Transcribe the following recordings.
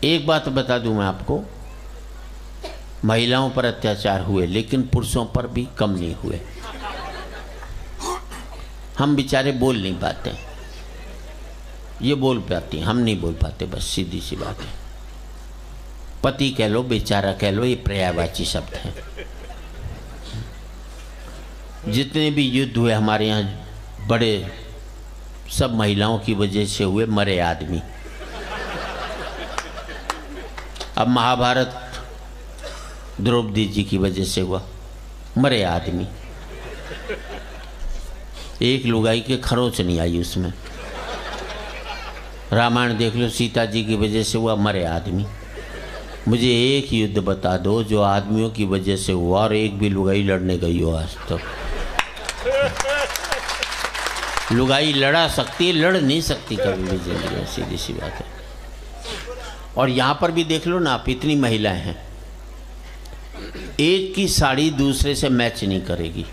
एक बात बता दूं मैं आपको, महिलाओं पर अत्याचार हुए लेकिन पुरुषों पर भी कम नहीं हुए। हम बेचारे बोल नहीं पाते, ये बोल पाती, हम नहीं बोल पाते, बस सीधी सी बात है। पति कह लो, बेचारा कह लो, ये पर्यायवाची शब्द है। जितने भी युद्ध हुए हमारे यहाँ बड़े, सब महिलाओं की वजह से हुए, मरे आदमी। अब महाभारत द्रौपदी जी की वजह से हुआ, मरे आदमी। एक लुगाई के खरोच नहीं आई उसमें। रामायण देख लो, सीता जी की वजह से हुआ, मरे आदमी। मुझे एक युद्ध बता दो जो आदमियों की वजह से हुआ और एक भी लुगाई लड़ने गई हो आज तक। लुगाई लड़ा सकती है, लड़ नहीं सकती कभी भी जिंदगी में, सीधी सी बात है। और यहाँ पर भी देख लो ना आप, इतनी महिलाएं हैं, एक की साड़ी दूसरे से मैच नहीं करेगी,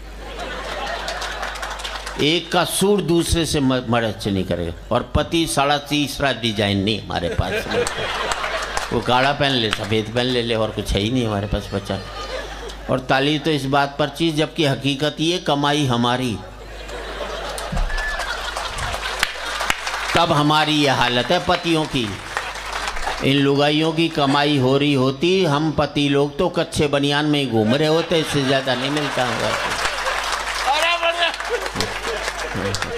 एक का सूट दूसरे से मैच नहीं करेगा। और पति साड़ा तीसरा डिजाइन नहीं हमारे पास। वो काला पहन ले, सफ़ेद पहन ले और कुछ है ही नहीं हमारे पास बचा। और ताली तो इस बात पर चीज, जबकि हकीकत ये कमाई हमारी, तब हमारी ये हालत है पतियों की। इन लुगाइयों की कमाई हो रही होती, हम पति लोग तो कच्चे बनियान में ही घूम रहे होते, इससे ज्यादा नहीं मिलता होगा।